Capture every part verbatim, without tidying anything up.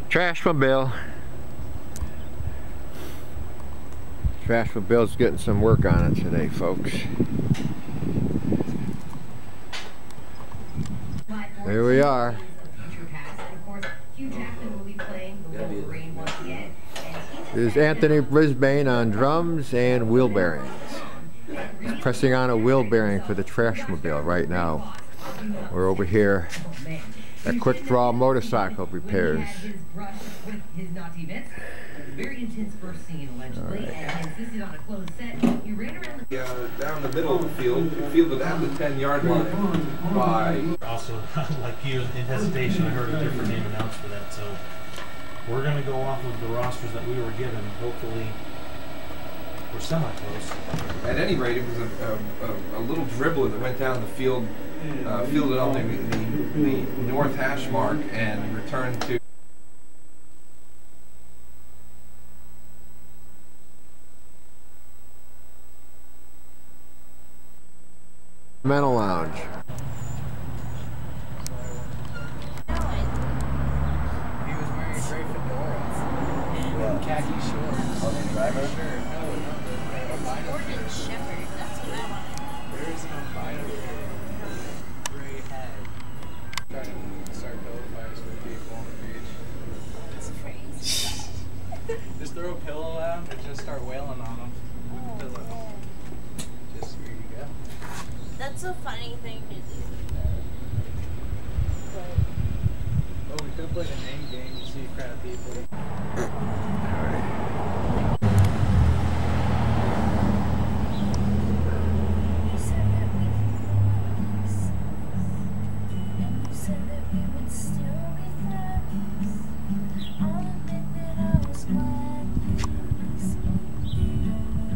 Trashmobile. Trashmobile's getting some work on it today, folks. Here we are. This is Anthony Brisbane on drums and wheel bearings. He's pressing on a wheel bearing for the Trashmobile right now. We're over here at Quick Draw Motorcycle Repairs. Very intense first scene, allegedly, right. And he insisted on a closed set. He ran around the uh, down the middle of the field, the field without the ten yard line by... Also, like you, in hesitation, I heard a different name announced for that, so we're going to go off of the rosters that we were given. Hopefully, we're semi-close. At any rate, it was a, a, a little dribbler that went down the field, uh, fielded on the, the, the north hash mark and returned to Mental Lounge. He was wearing a gray fedora. Yeah. Khaki shorts. Oh, the driver? Sure. No, no, the albino Oregon Shepherd, that's what I want. There is an albino gray head. Trying to start pillow fights with people on the beach. That's crazy. Just throw a pillow at them and just start wailing on them with Oh, the pillow. man. Just here you go. That's a funny thing to do. But, oh, we could play a name game. You see a crowd of people. You said that we could relax, and you said that we would still be friends. I'll admit that I was glad you missed me.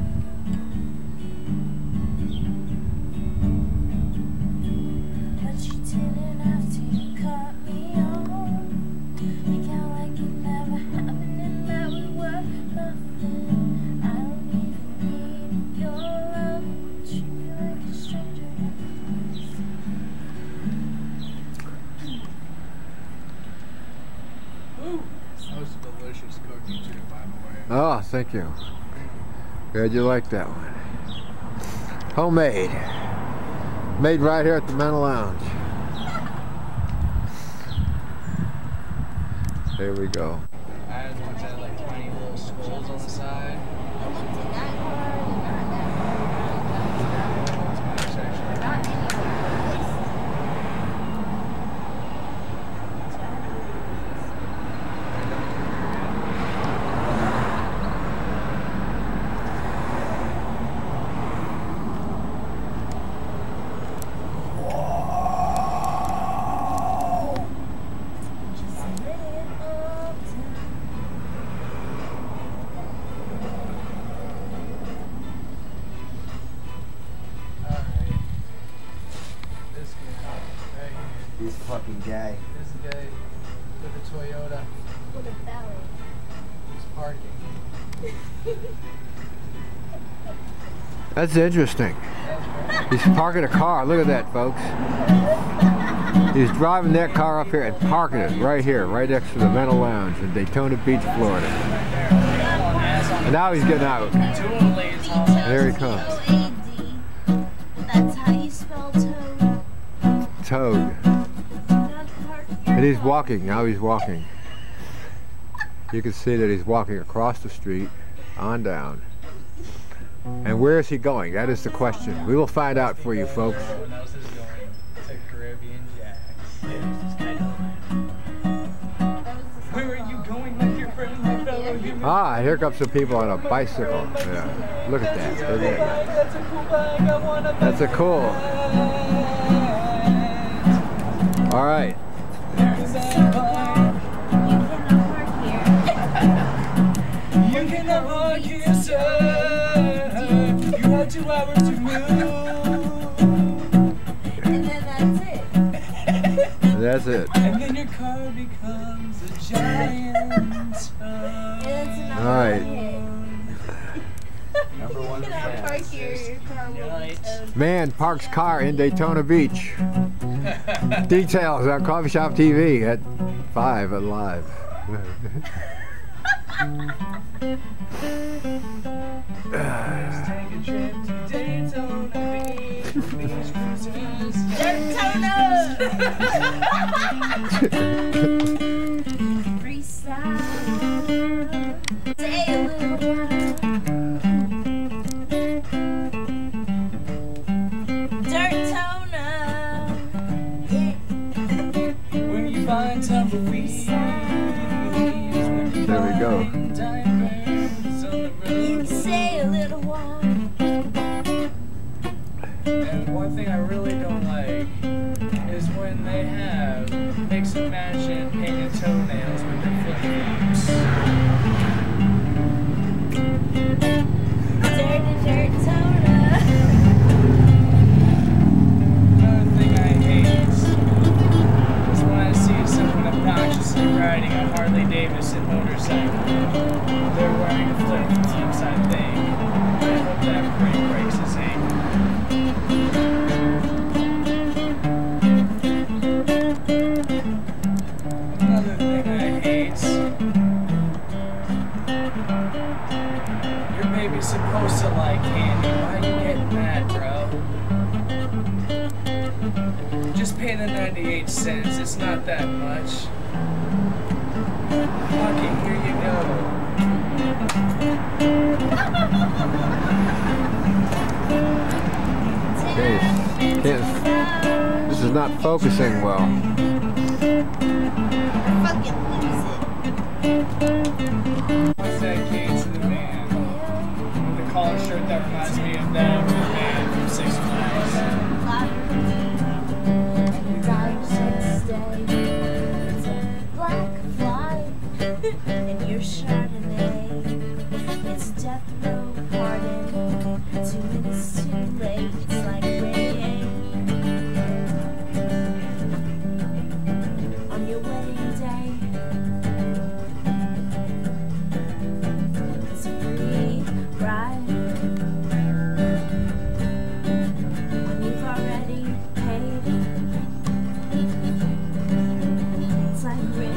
But you didn't have to cut me off. Make out like it never happened and that we were nothing. I don't even need your love. Treat me like a stranger. Ooh, that was a delicious cookie too, by the way. Oh, thank you. Glad you like that one. Homemade. Made right here at the Mental Lounge. There we go. I had ones that had like tiny little skulls on the side. I looked in that card and not that card. Not any of those. This fucking guy. This guy with a Toyota. With a belly. He's parking. That's interesting. He's parking a car. Look at that, folks. He's driving that car up here and parking it right here, right next to the Mental Lounge in Daytona Beach, Florida. And now he's getting out. There he comes. That's how you spell toad. Toad. And he's walking. Now he's walking. You can see that he's walking across the street, on down. And where is he going? That is the question. We will find out for you, folks. Everyone else is going to Caribbean Jacks. Where are you going, my dear friend, my fellow human? Ah, here come some people on a bicycle. Yeah. Look at that. Look at that. That's a cool bag. I want a That's a cool. All right. You cannot park here, sir. You have two hours to move. And then that's it. That's it. And then your car becomes a giant. All right. Number one You cannot park here. Your car will be towed. Man parks car in Daytona Beach. Details on Coffee Shop T V at five at Live. Let's take a trip to Daytona Beach. Beach cruisers. Daytona! Freestyle. Stay a little while. Daytona. Yeah. When you find tumbleweeds. There we go. Diamonds on the You can road. stay a little while. And one thing I really don't like is when they have mix and match and painted toenails with their flip flops. Dirty Daytona. Another thing I hate is when I see someone obnoxiously riding a Harley Davidson motorcycle. They're wearing a flip flops, I think. I hope that brake breaks his ankle. Another thing I hate. You're maybe supposed to like candy. Why are you getting mad, bro? Just pay the ninety-eight cents. It's not that much. Fucking here you go. Okay. Can't, this is not focusing well. Fucking lose What's that kid to the man? The collar shirt that reminds me of that of the man from Six Flags. Black fly and your Chardonnay. It's death row pardon. Two minutes too late. It's like rain on your wedding day. It's a free ride when you've already paid. It's like rain.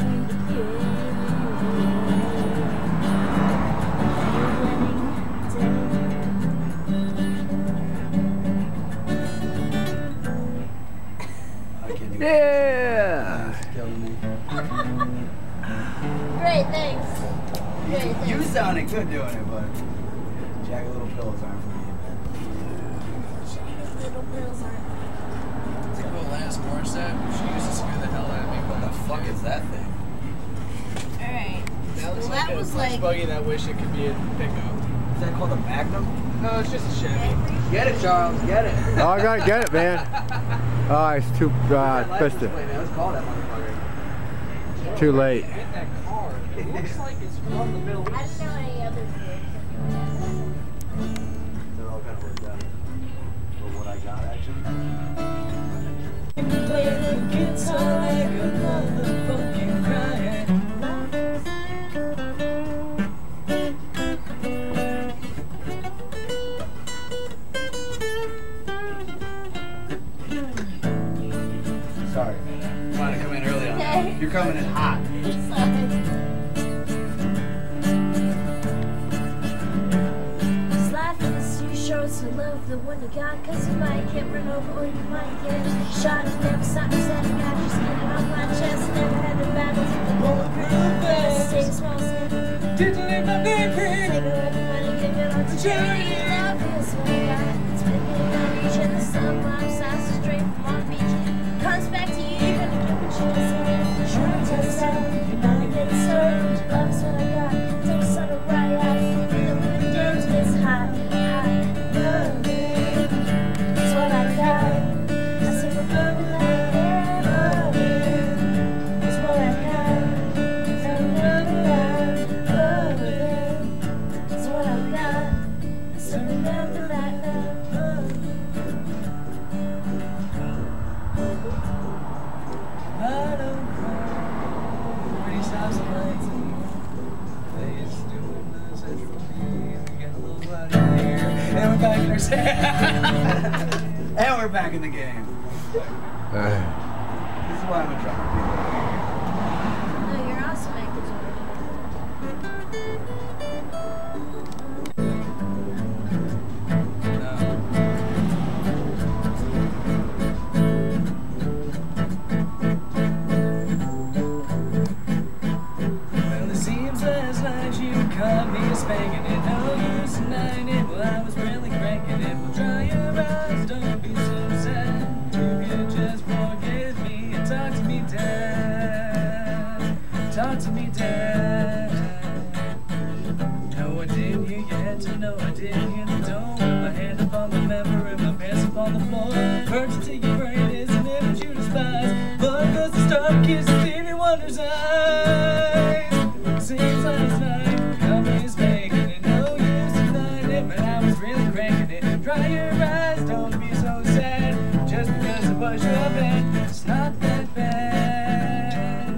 Yeah! Great, thanks. Great, You thanks. sounded good doing it, but Jagged Little Pillows aren't for me, man. Little pills aren't. Think about Lance Morissette? She used to scare the hell out of me. What the fuck is that thing? Alright. That was Well, like that a was punch like- buggy that wish it could be a pickup. Is that called a Magnum? No, it's just a Chevy. Get it, Charles, get it. Oh, I gotta get it, man. Oh, it's too uh, That license twisted. plate, man. Let's call that motherfucker. Too late. Get that car. It looks like it's from the Middle I East. don't know any other words. They're all kind of worked out for what I got, actually. Play the guitar like a motherfucking crying. Sorry, man. I'm trying to come in early on that. Okay. You're coming in hot. Sorry. Slide for the two shorts to love the one you got. Cause you might get run over or you might get shot. It's never stopped setting out your skin off my chest. Never had the battles with the bulletproof vest. Take a small step. Did you leave my baby? Take a look and money, give it all to charity. Love is what I got. It's been on each and the sun pops out straight from Long Beach. Comes back to you, you're gonna get what you deserve. Trying to test out, you're gonna get served. Love is what I got. Don't settle right out. Feel the windows is hot, hot. Love is what I got. I said, remember that, yeah, love is what I got. Remember that, love is what I got. I said, remember that now. I don't know. Pretty sounds like they used to do this at the beginning. We get a little out of here. And we're back in our set. And we're back in the game. Uh, This is why I'm a drummer. No, you're awesome caught me spanking it. No use denying it. Well, I was really cranking it. Well, dry your eyes, don't be so sad. You can just forgive me and talk to me, Dad. Talk to me, Dad. No, I didn't hear your answer. No, I didn't hear the tone. With my hand upon the member and my pants upon the floor. Hurt to your brain is an image you despise. But does the star kiss Stevie Wonder's eyes? Seems last night, got me spanking it. No use denying it, but I was really cranking it. Dry your eyes, don't be so sad. Just because I push your bed, it's not that bad.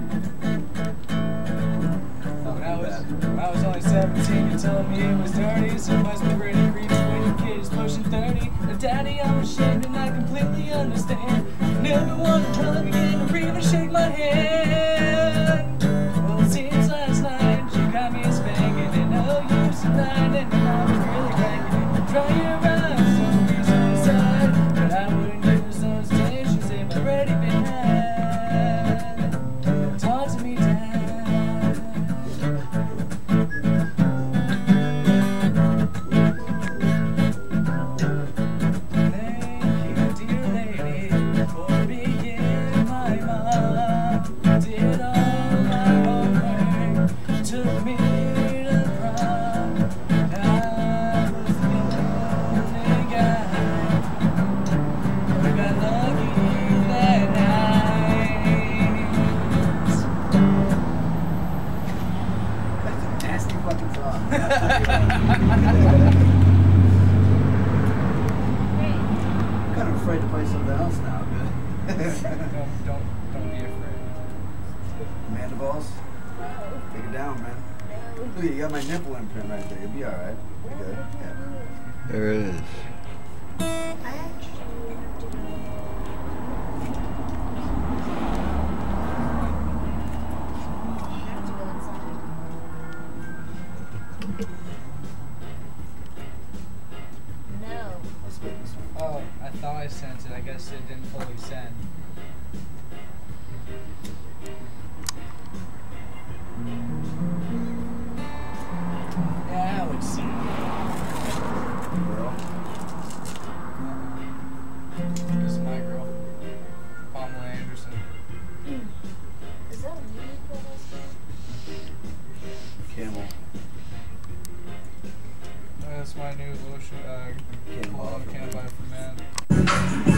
When I was, when I was only seventeen, you told me it was dirty, so it must be pretty creepy when your kid is pushing thirty. Now, Daddy, I'm ashamed and I completely understand. Never want to hug again or even shake my hand. Well, it seems last night you got me spanking it. No use denying it, and I was really cranking it. Dry your eyes, don't be so sad. But I wouldn't use those stations if I've already been had. Talk to me, Dad. Thank you, dear lady, for being my mom. Did all my homework, took me to prom. I was the only guy who got lucky that night. That's a nasty fucking song. I'm kind of afraid to play something else now, dude. Don't, don't, don't be afraid. Mandibles? Take it down, man. Look, you got my nipple imprint right there. You'll be alright. You're good. Yeah. There it is. Let's split this one. Oh, I thought I sent it. I guess it didn't fully send. Now it's sent. Girl. This is my girl, Pamela Anderson. Is that a music Camel. That's my new lotion. Uh, Can't buy cologne for can't men. buy for men.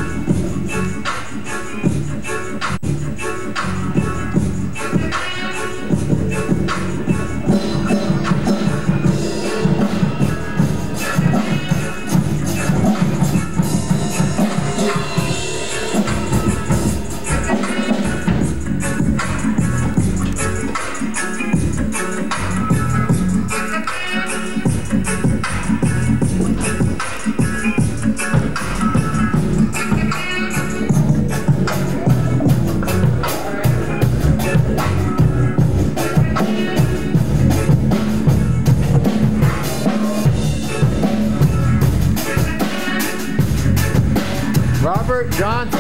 Robert Johnson.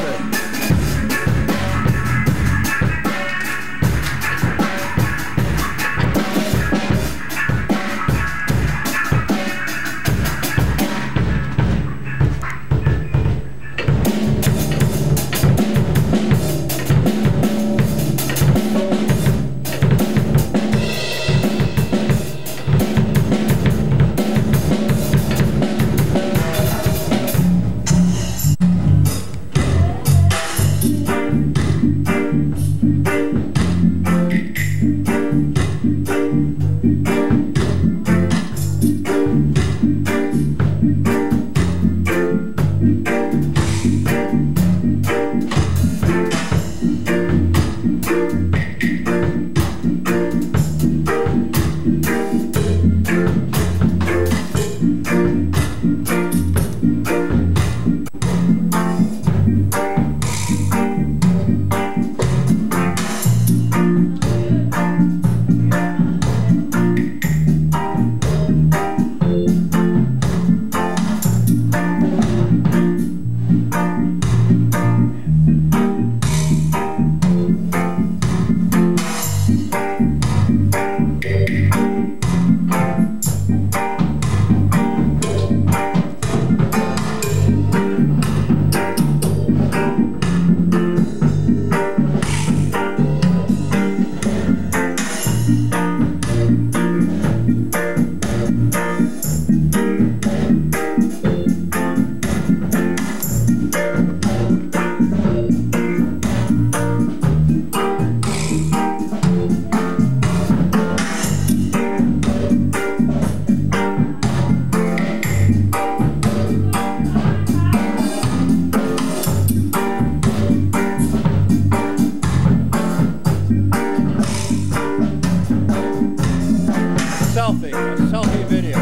A selfie video.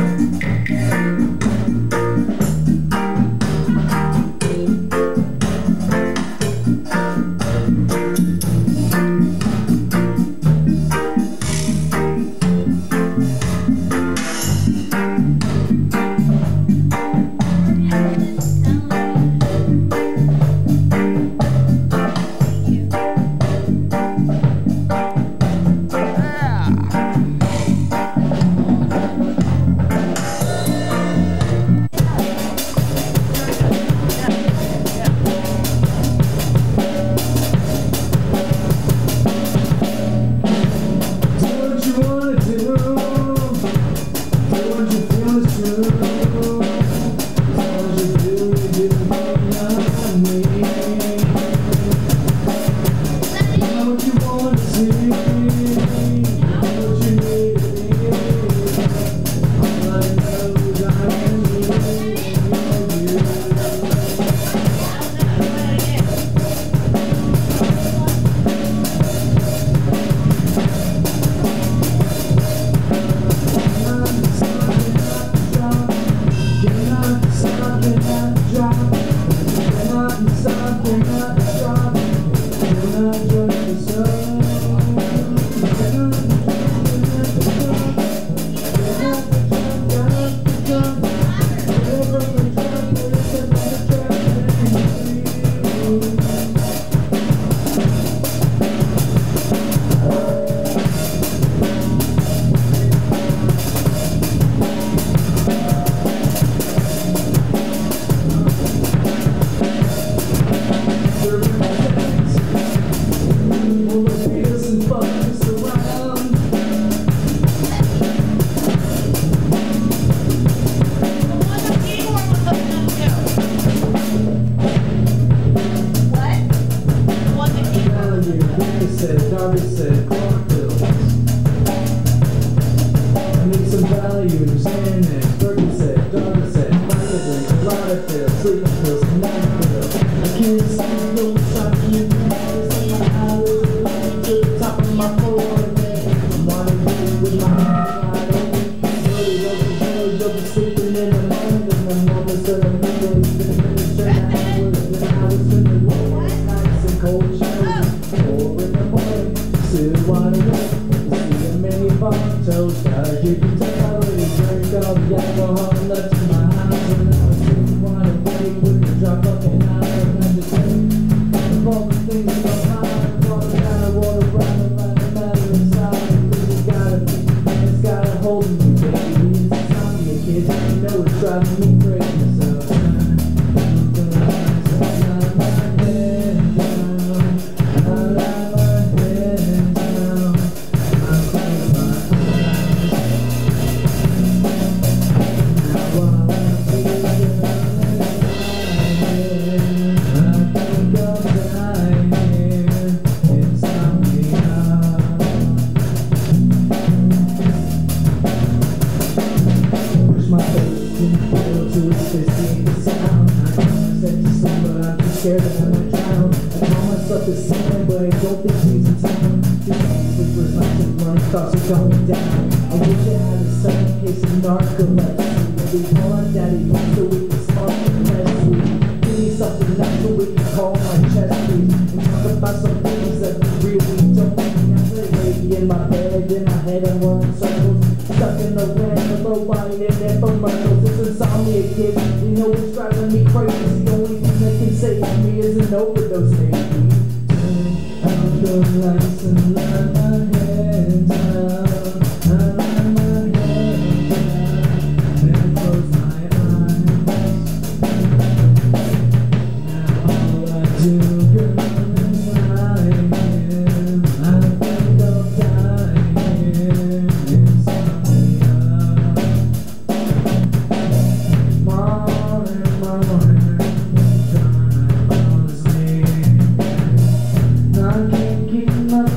I can't keep my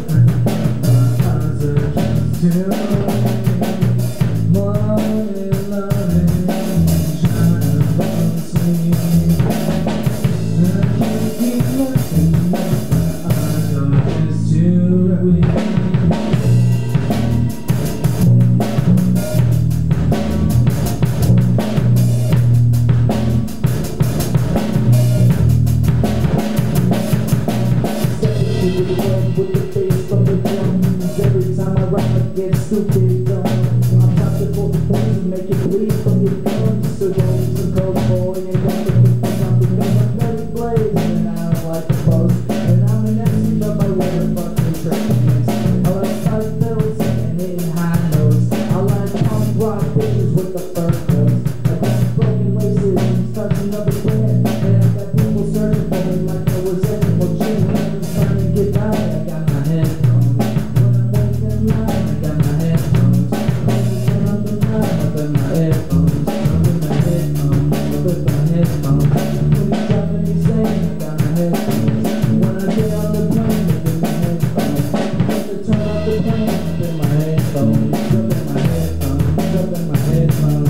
make it bleed from your gums. So don't use a cold boy and got to keep the something that I'm very blazing. And I don't like the post. And I'm an M C, but my water fucking tricks. I like five pills and hitting high notes. I like punk rock bitches with the fur coats. I got broken laces and starting up a brand. And I got people searching for me like there was anyone cheating. I'm just trying to get by. I got my headphones. When I'm waiting in line, I got my headphones. When I'm in line, I got my headphones. I'm with my headphones. I'm with my headphones. When he's dropping me saying, I got my headphones. When I get on the plane, I get my headphones. When I turn off the plane, I get my headphones. Up in my headphones. Up in my headphones.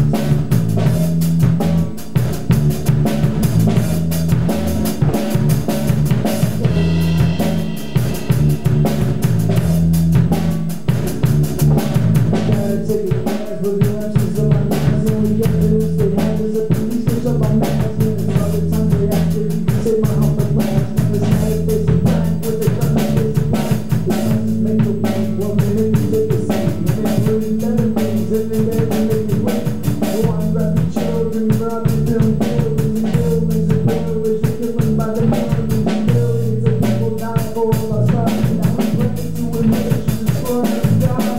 Take a class with the answers of my lies. And we get to this, they have is a police push up my mask. And it's all the time they actually take my home for class. It's not a face of black with a gun and face of black. The answers make the bank, one minute you take the same. And it's really better things, and then they make it wait. I want to rap the children, robbing film buildings and buildings and buildings. You're killing by the millions and millions of people dying for all our lives. Now we're praying to a nation for our God.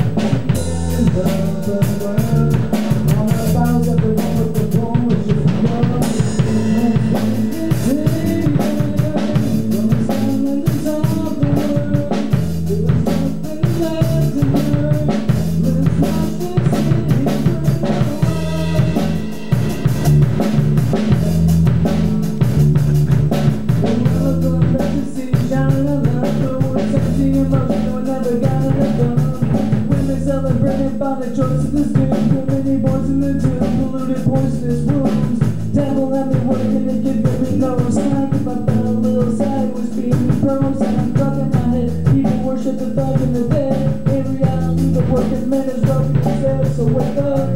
Celebrated by the choice of this dude. Too many boys in the tube, polluted poisonous wounds. Devil had me working to get me no slack. If I felt a little sad, it was being pros. And I'm stuck in my head. People worship the thug and the dead. In reality, the working man is broken instead. So wake up.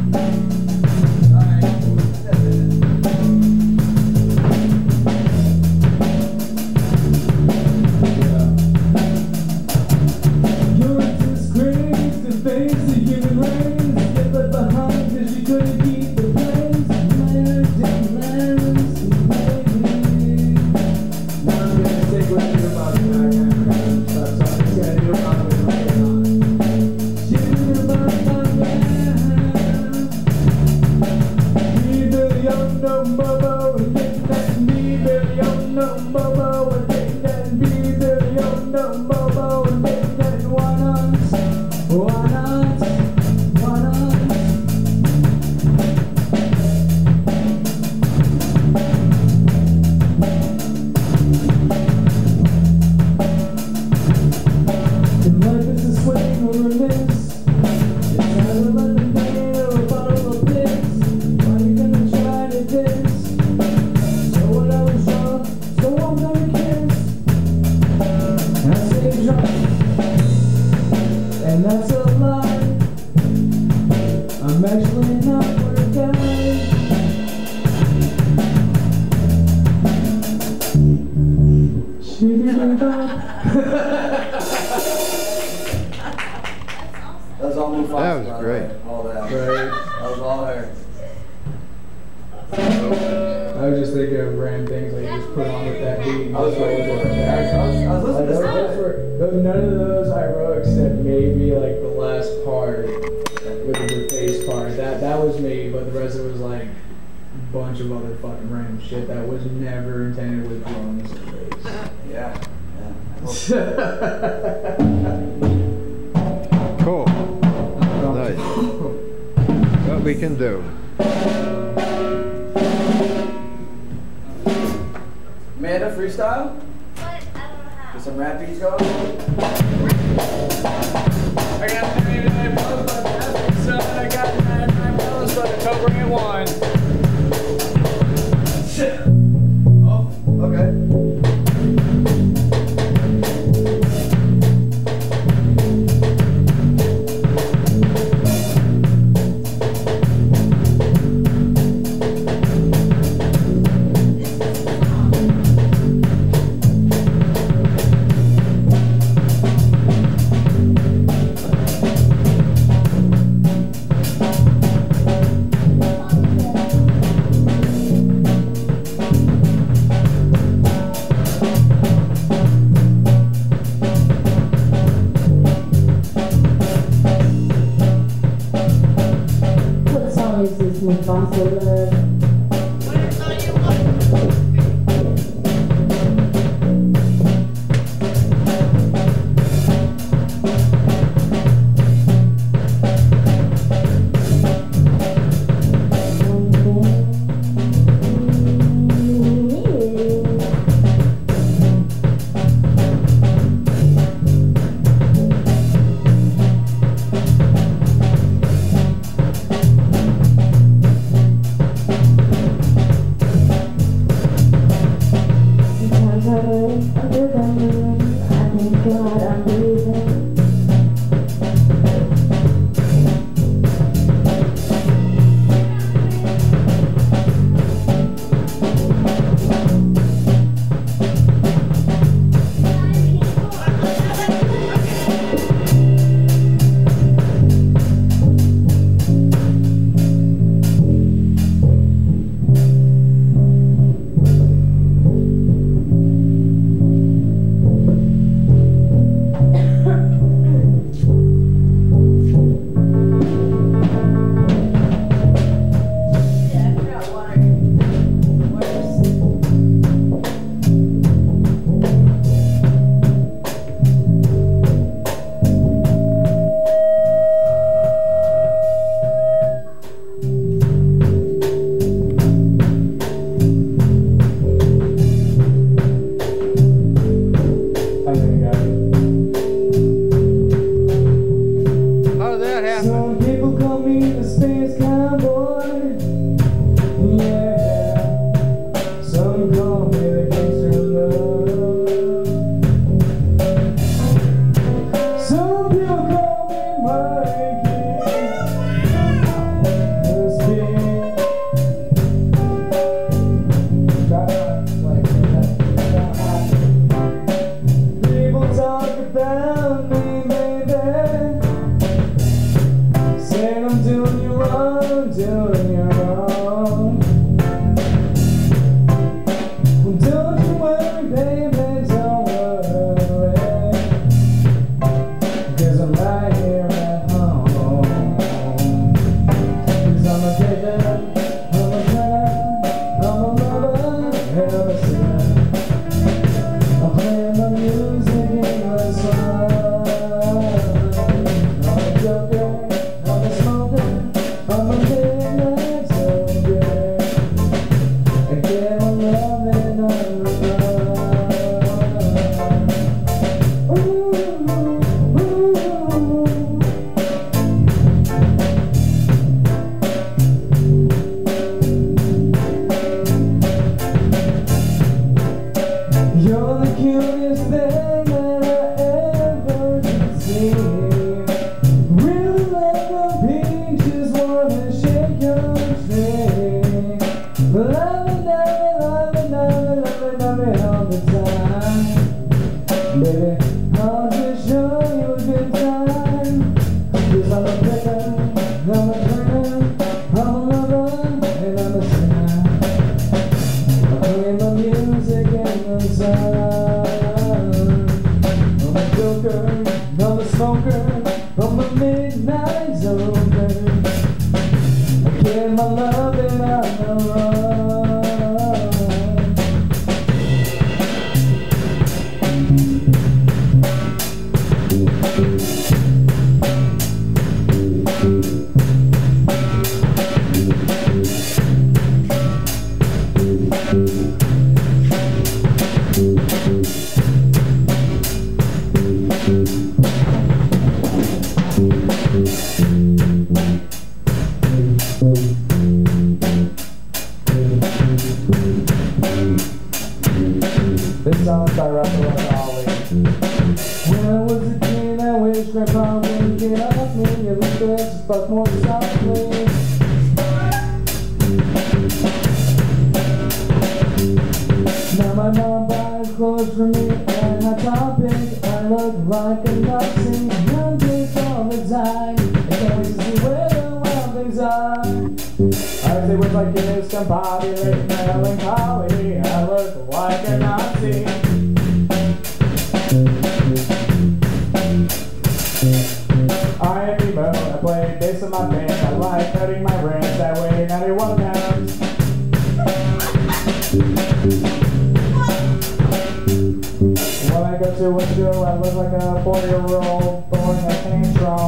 And that's a lie. I'm actually not what a guy. She didn't That was all Mufasa. That was great. All that. Right. That was all her. I was just thinking of random things like you just put on with that beat. I was waiting for it. I was, I was listening Like, to those, this. those were, those, none of those I wrote except maybe like the last part with the bass part. That that was me, but the rest of it was like a bunch of other fucking random shit that was never intended with drums and bass. Yeah. Cool. Nice. What we can do. Amanda, freestyle? But I don't know how. Get some rap beats going? I got ninety-nine pills by the Aspen Sun. I got ninety-nine pills by the Cobra and Wine. Shit. Oh, okay. always is my fossil love. I am emo, I play bass in my band, I like cutting my brands, I Hey, ninety-one pounds. When I go to window, I look like a four-year-old throwing a tantrum.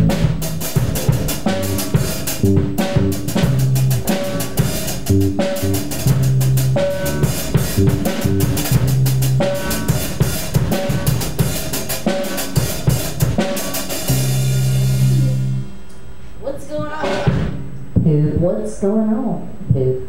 What's going on? Dude, what's going on, dude?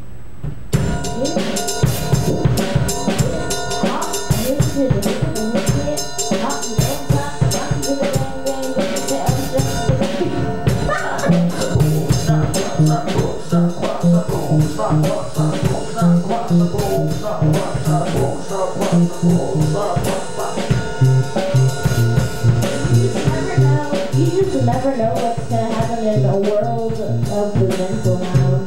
You just never know what's gonna happen in the world of the mental lounge.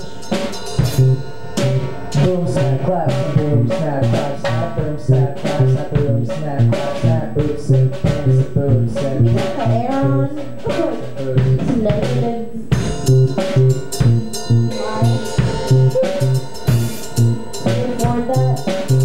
Boom, snap, clap, boom, snap, clap, snap, boom, snap, clap, snap, boom, snap, clap, snap, boom, snap, dance, boom, snap. You got the air on. It's negative. Right? Can you afford that?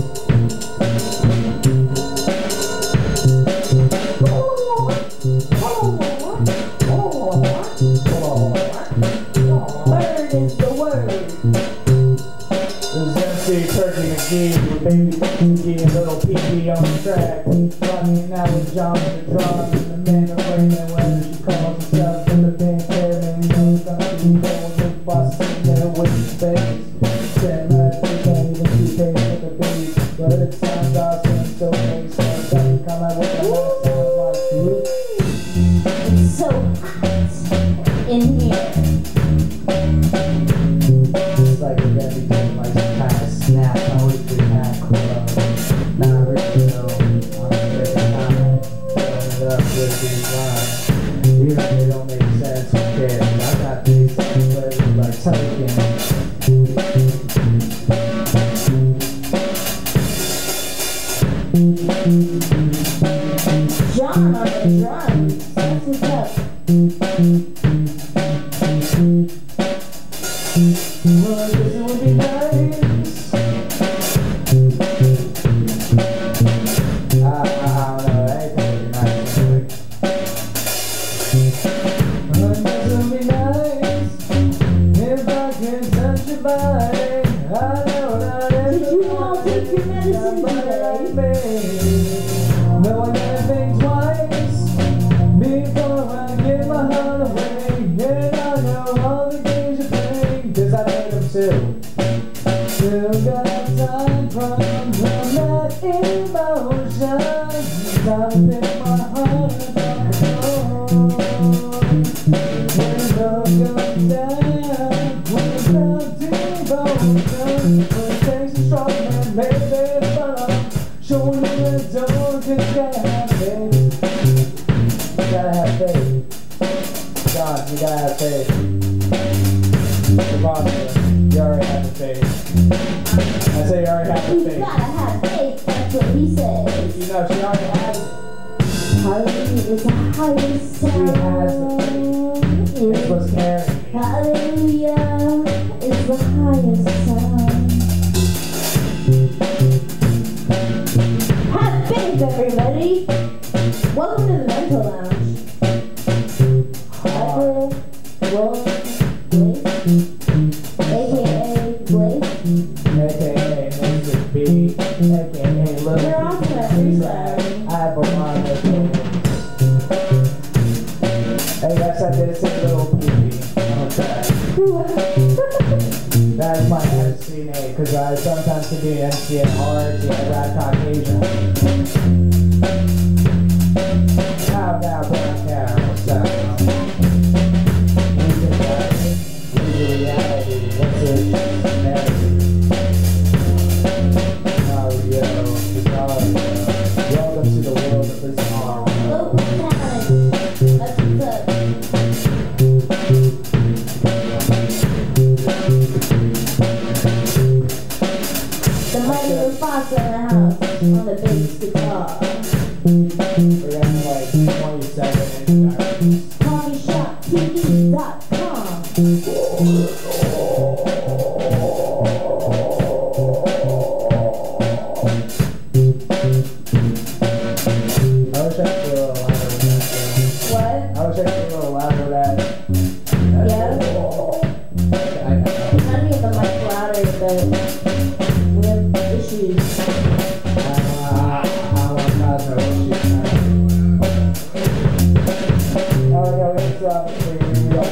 Bird is the word. This is M C Turkey McGee with baby Pinky and little Pinky on the track. Rocking now with John the drum and the man of rain and weather. She calls herself in the pink hair and you know it's gonna be going with boss sitting there with his face. Ten minutes, we can't even see face with the beat. But it sounds awesome, so makes sense. I can come out with a lot of sounds like whoop. It's so hot in here. It's like we're gonna be doing like some kind of snap poetry kind of club. Not really though. I'm every time turn it up with these lines. Even if they don't make sense, who cares? I got these players like Tolkien. John on the drums. That's what's up. Well, I guess it would be nice. I, I, I don't know, anything would be nice. Well, I guess it would be nice if I could touch your body. I know not Did you all take your medicine today? no, I gotta think twice before I give my heart away. And I know all the games you play, 'cause I made them too. Still got time from that emotion. Time to pick my heart apart. When love goes down, when it's not devotion, when it takes a strong man, baby, follow. Show me the door, 'cause you gotta have faith. You gotta have faith. God, you gotta have faith. Come on, man. You already have the faith. I say you already have the You faith. gotta have faith. That's what he says. You know, she already has it. Hallelujah is the highest sound. It's what's carrying. Hallelujah is the highest sound. Have faith, everybody. Welcome to the Mental Lounge. Michael Will Blake, aka Blake. A K A Music B, A K A Little You're on to that freestyle. I have a lot of opinions. Hey, yes, I did say Little Pee-Pee on the track. That is my M C name, because I sometimes can be an M C at hard, yeah, rap Caucasian. How about Brown Cow? What's up, man? Music, right? Music reality. What's it? Reality. Mario, Bizarro. Welcome to the world of Bizarro. Local talent. That's what's up. The mighty Mufasa in the house on the bass guitar. We're gonna like twenty second introductions. coffee shop T V dot com. but we have issues. Uh, I want to cause no issues now. Oh, yeah, we have to obviously real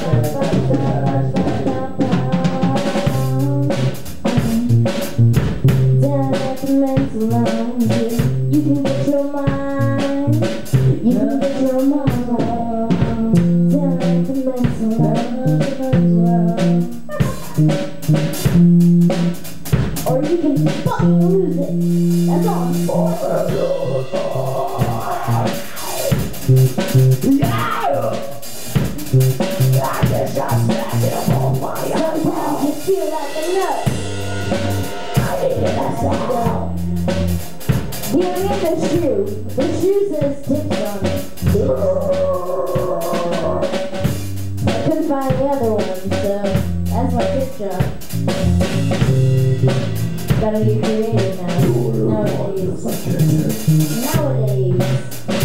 Down at the mental lounge, you can get your mind, you can get your mind. Down at the mental lounge, or you can fucking lose it. That's all I'm for. Sometimes you feel like a nut. We don't get the shoe. The shoe says tips on it. I couldn't find the other one, so that's my tip job. Gotta get creative now. Nowadays. Nowadays.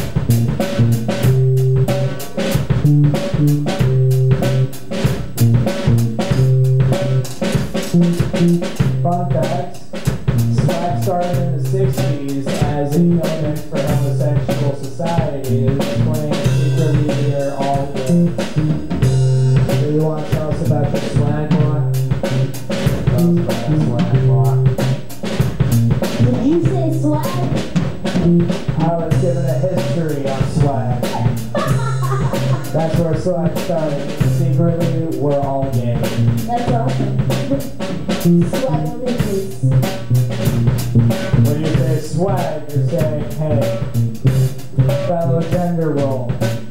Fun facts. Swag started in the sixties as a codex for homosexual society. It was playing secretly here all day. Do you want to tell us about your swag law? Tell us about your swag law. Did you say swag? I was given a history on swag. That's where swag started. Secretly, we're all gay. That's awesome. Swag delicious. When you say swag, you're saying, hey, fellow gender role.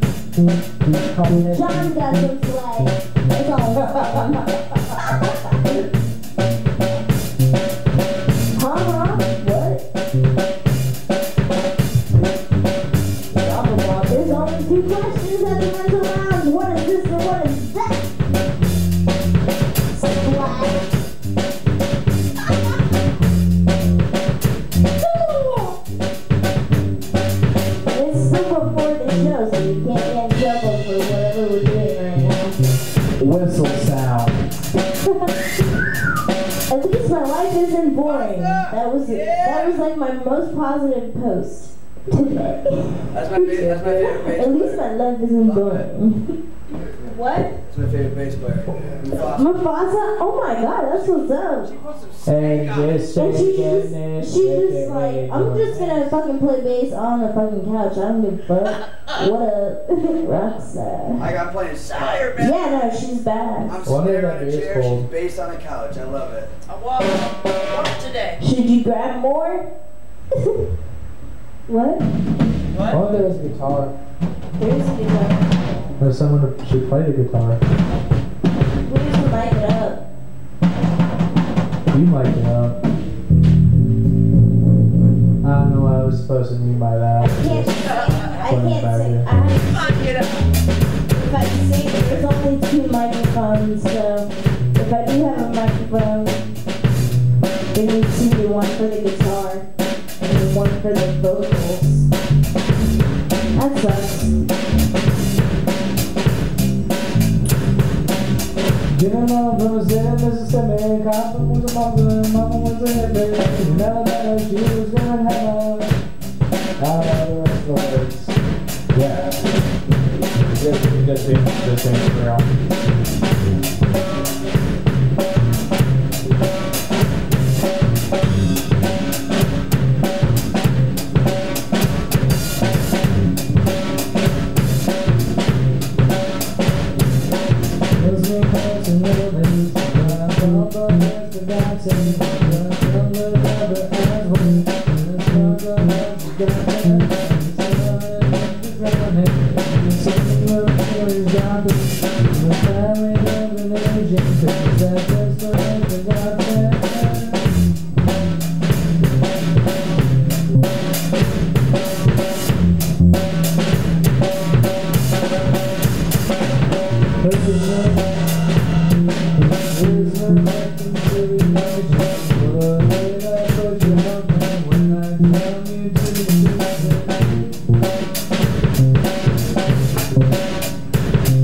John's got some swag. That's all. Huh? What? There's only two questions at the mental lounge. What is this and what is that? Swag. It's still before the show, so you can't get in trouble for whatever we're doing right now. Whistle sound. At least my life isn't boring. That was that was like my most positive post today. That's my favorite. That's my favorite bass At least player. my life isn't boring. What? That's my favorite bass player. Mufasa. Mufasa? Oh my god, that's what's up. Hey, just And she getting just, it, she getting just it, like, I'm just gonna fucking play bass on the fucking couch. I don't give a fuck. What a rock star. I got playing Sire, man. Yeah, no, she's bad. I'm Wonder sitting there that on a beer's chair. She's cold. based on a couch. I love it. I walked, walked today. Should you grab more? What? What? Oh, there's a guitar. There's a guitar. There's someone who should play the guitar. We need to mic it up. You might know. I don't know what I was supposed to mean by that. I can't sing. I can't sing. I have Come on, get up. If I sing, there's only two microphones, so if I do have a microphone, there needs to be one for the guitar and one for the vocals. That sucks. Getting on from the city, Mississippi, Copper was a mother, Mama was a hippie. You never met her, she was going to heaven. I know the rest of the words. Yeah. Just, just, just, just ain't real.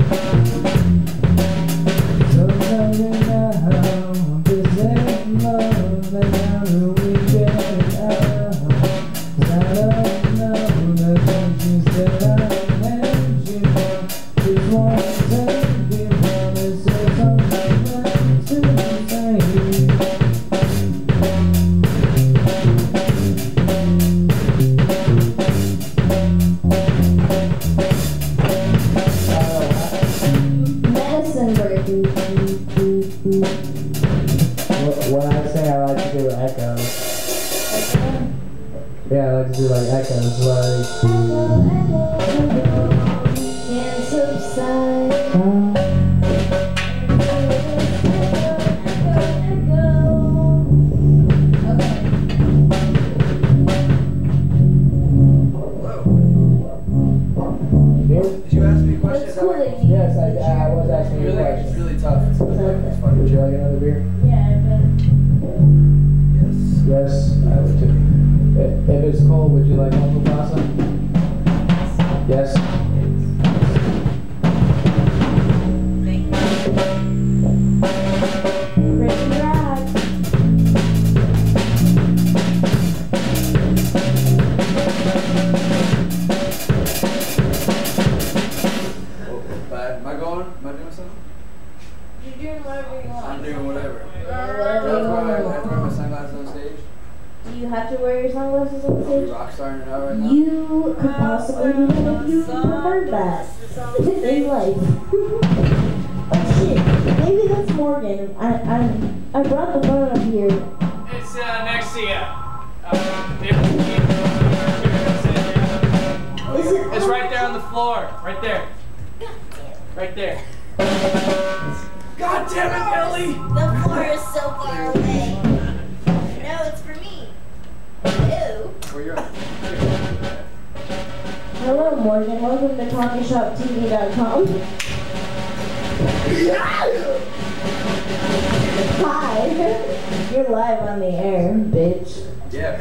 Sometimes in the home, this ain't love. What I was saying, I like to do echoes. Yeah, I like to do like echoes, like. Can't subside. Did you ask me a question? Is that what- Yes, I, I was asking you a Really, it's question. really tough. It's really tough. It's fucking Would you chill. like another beer? Yeah, but Yes. Yes, I would too. If, if it's cold, would you like Uncle Pasta? Yes. pretty rad. But am I going? Am I doing something? You're doing whatever you want. I'm doing whatever. Do I Whatever have you to wear- I have to want. wear my sunglasses on stage? Do you have to wear your sunglasses on Are we stage? rock starring it out right now? You could possibly do that if you preferred that in life. Oh shit, maybe that's Morgan. I I I brought the phone up here. It's uh, next to you. Uh, Is it? it's right there on the floor. Right there. Right there. God damn it, Ellie! The floor is so far away. No, it's for me. Ew. Where you're at? Hello, Morgan. Welcome to coffee shop T V dot com. Hi. You're live on the air, bitch. Yeah.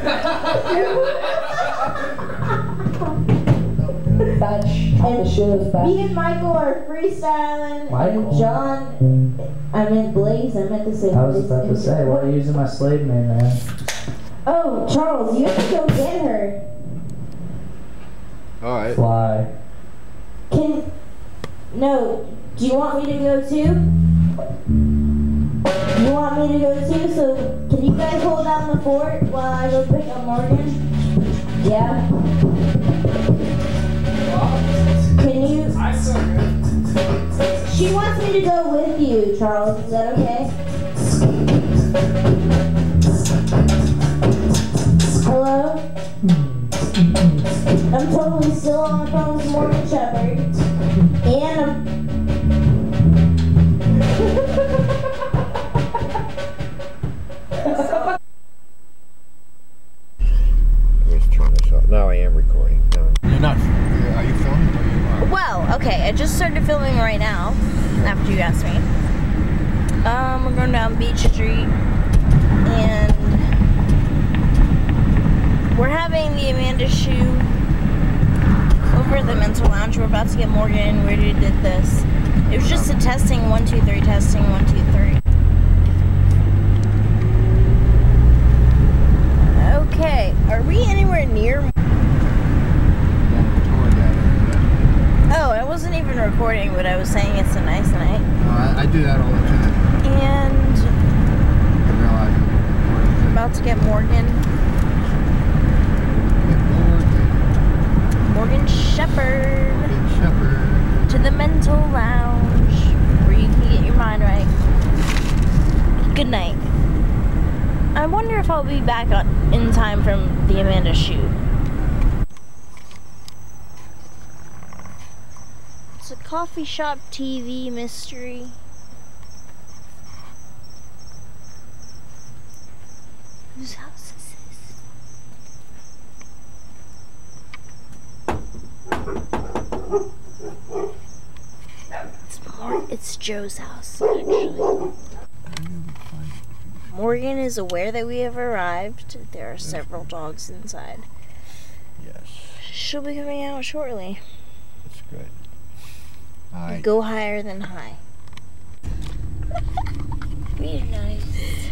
Batch. And the show's back. Me and Michael are freestyling. Michael? And John, I meant Blaze. I meant to say. I was about to say, why are you using my slave name, man? Oh, Charles, you have to go get her. All right. Fly. Can no? Do you want me to go too? You want me to go too? So can you guys hold down the fort while I go pick up Morgan? Yeah. Can you? She wants me to go with you, Charles. Is that okay? Hello? I'm totally still on the phone with Morgan Shepherd. And I'm... Let's turn this off. Now I am recording. No. You're not. Are you filming? Or you are? Well, okay, I just started filming right now, after you asked me. Um, we're going down Beach Street, and we're having the Amanda shoe over at the Mental Lounge. We're about to get Morgan. We already did this. It was just a testing, one, two, three, testing, one, two, three. Okay, are we anywhere near? Oh, I wasn't even recording, but I was saying it's a nice night. No, I, I do that all the time. And I realize I'm about to get Morgan. Morgan Shepherd. Morgan Shepherd. To the Mental Lounge, where you can get your mind right. Good night. I wonder if I'll be back on, in time from the Amanda shoot. It's a coffee shop T V mystery. Whose house is this? It's more, it's Joe's house, actually. Morgan is aware that we have arrived. There are several dogs inside. Yes. She'll be coming out shortly. That's good. All right. Go higher than high. Be nice.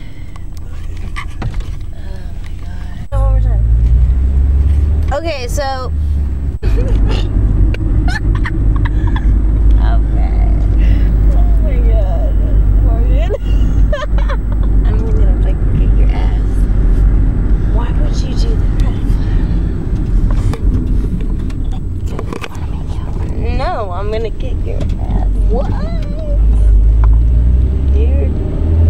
Oh my god. One more time. Okay, so. Okay. Oh my god. Morgan. I'm gonna fucking kick your ass. Why would you do that? No, I'm gonna kick your ass. What? Dude.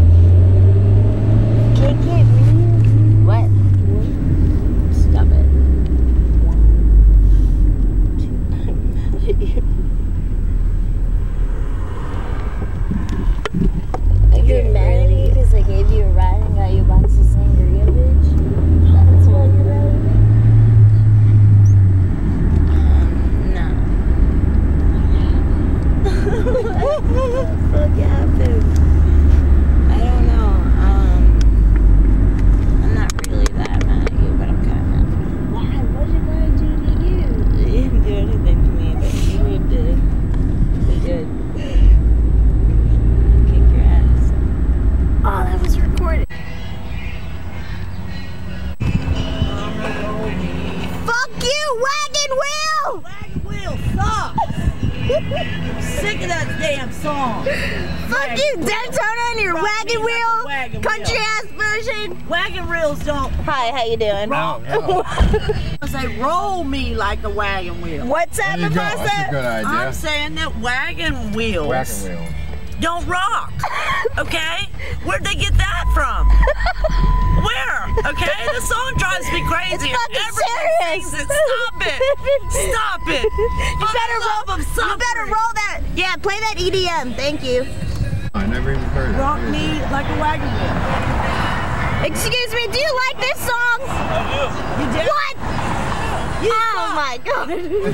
song. Fuck you, Daytona and your Rock wagon me like a wheel, wagon country wheel. ass version. Wagon wheels don't. Hi, how you doing? Rock. They roll me like a wagon wheel. What's up, There you go. That's a Mufasa? good idea. I'm saying that wagon wheels Wagon wheel. don't rock. Okay? Where'd they get that from? Where? Okay? The song drives me crazy. It's fucking Everyone serious. sings it. Stop it. Stop it. You For better the love roll. of You better suffering. roll that. Yeah, play that E D M. Thank you. I never even heard of Rock it. me like a wagon wheel. Excuse me, do you like this song? You did? What? Oh my god.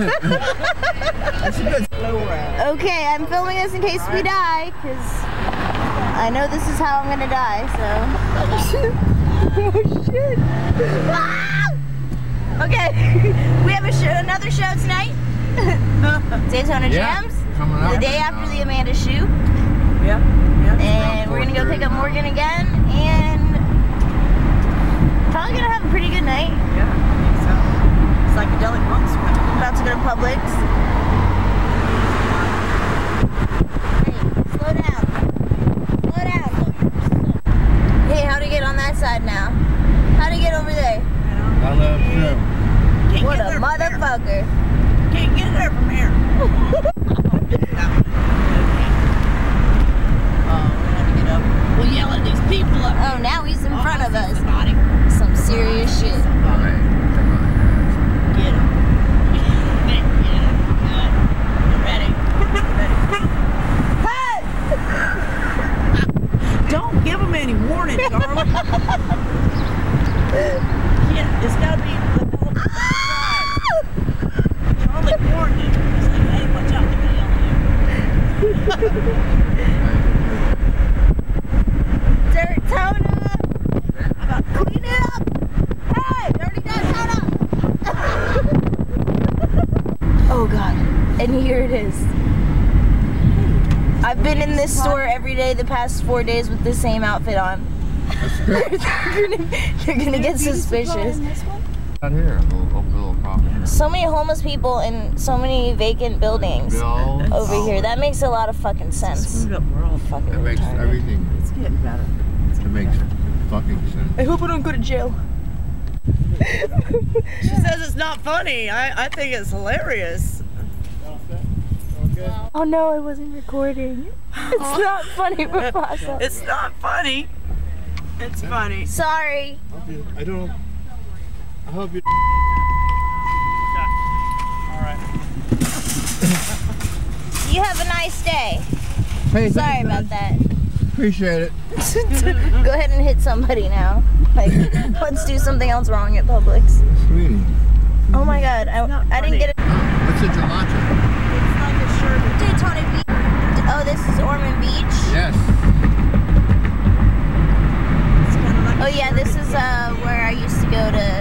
Okay, I'm filming this in case we die, because I know this is how I'm gonna die, so. Oh shit. Ah! Okay, we have a show, another show tonight. Daytona Yeah, Jams. coming up. The day after the Amanda shoot. Yeah. Yeah. And we're gonna go pick up Morgan again, and probably gonna have a pretty good night. Yeah, I think so. Psychedelic monks. I'm about to go to Publix. Hey, slow down. Slow down. Hey, how to get on that side now? How to get over there? I love you. Can't What get a there from here. motherfucker. Can't get there from here. Oh, we have to get up. We'll yell at these people up Oh, now he's in front of us. Somebody. Some serious shit. Alright, come on, Get him. Get him. Good. Ready? Ready. Don't give him any warning, darling. Yeah, it's gotta be the surprise. Charlie warned him. He's like, hey, watch out, they're gonna yell at you. Daytona! Clean it up! Hey, dirty Daytona! Oh god, and here it is. I've been in this store every day the past four days with the same outfit on. they're, gonna, they're gonna get suspicious. Out here, a little, a little problem. So many homeless people in so many vacant buildings Bill. over here. That makes a lot of fucking sense. Screwed up world. Fucking It makes retarded. everything, It's getting better. it makes fucking sense. I hope I don't go to jail. She says it's not funny. I, I think it's hilarious. Oh no, I wasn't recording. It's not funny, Mufasa. It's not funny. It's funny. Sorry. I don't, I hope you. You have a nice day. Hey, Sorry thanks, about man. that. Appreciate it. Go ahead and hit somebody now. Like, let's do something else wrong at Publix. Sweetie. Oh my god, I, not I didn't funny. get it. What's a gelato? It's like a sherbet. Daytona Beach. Oh, this is Ormond Beach. Yes. It's kind of like Oh yeah, this is uh where I used to go to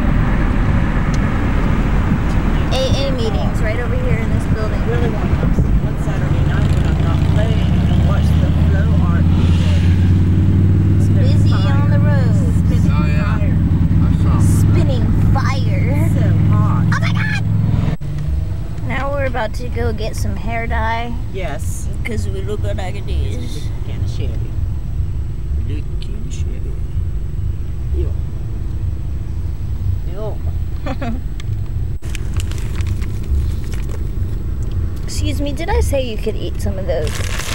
A A meetings, right over here in this building. I really want to come see one Saturday night when I'm not playing and watch the flow art people. It's Spin busy fire. on the road. Spinning Oh, yeah. fire. I saw 'em. Spinning fire. So hot. Oh my god! Now we're about to go get some hair dye Yes. because we look like this. Kind of shabby. Look kind of shabby. Ew. Ew. Excuse me, did I say you could eat some of those?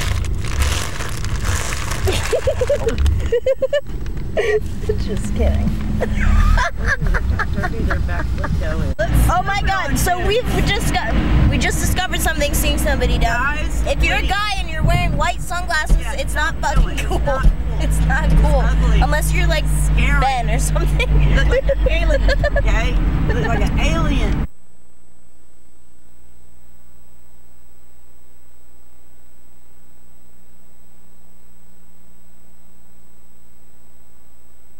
Just kidding. Turkey, their back window is. Oh my god, so we've just got we just discovered something seeing somebody down. Guys, If you're a please. guy and you're wearing white sunglasses, Yeah, it's not don't fucking do it. It's cool. not cool. It's not cool. ugly. Unless you're like Scary. Ben or something. You look like an alien, okay? You look like an alien.